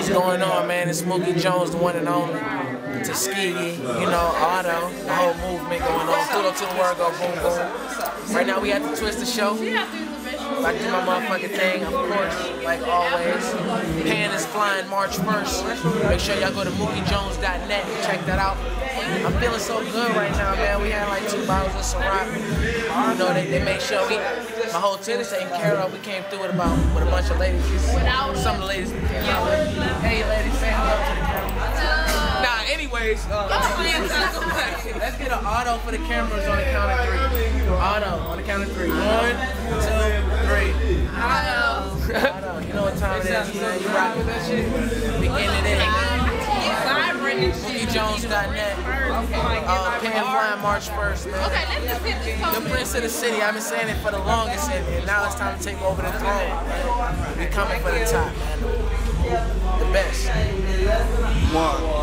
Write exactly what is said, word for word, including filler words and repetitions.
What's going on, man? It's Mookie Jones, the one and only. Tuskegee, you know, Otto, the whole movement going on. Studio to the world, go boom, boom. Right now we at the Twisted Show. I do my motherfucking thing, of course, like always. Pan is flying March first. Make sure y'all go to mookie jones dot net and check that out. I'm feeling so good right now, man. We had like two bottles of Ciroc. You know, they, they make sure we, my whole team is taken care of. We came through with about with a bunch of ladies. Some of the ladies we came out with. Hey, ladies, say hello to the camera. Nah, anyways, uh, let's get an auto for the cameras on the count of three. Auto on the count of three. One, two, three. Auto. Auto. You know what time it is, man. You rock with that shit. We getting it in. mookie jones dot net. Uh, Pan flying March first, man. Okay, let's just hit this. The Prince of the City. I've been saying it for the longest, and, and now it's time to take over the throne. We coming for the top, man. The best. One.